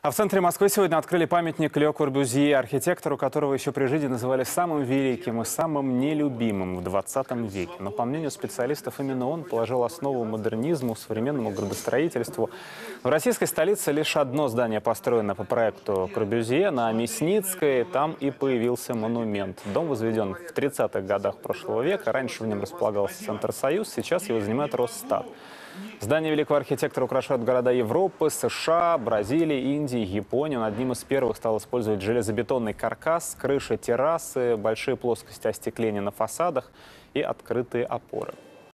А в центре Москвы сегодня открыли памятник Ле Корбюзье, архитектору, которого еще при жизни называли самым великим и самым нелюбимым в 20 веке. Но, по мнению специалистов, именно он положил основу модернизму, современному градостроительству. В российской столице лишь одно здание построено по проекту Корбюзье на Мясницкой. Там и появился монумент. Дом возведен в 30-х годах прошлого века. Раньше в нем располагался Центр «Союз», сейчас его занимает Росстат. Здание великого архитектора украшают города Европы, США, Бразилии, Индии, Японии. Он одним из первых стал использовать железобетонный каркас, крыши террасы, большие плоскости остекления на фасадах и открытые опоры.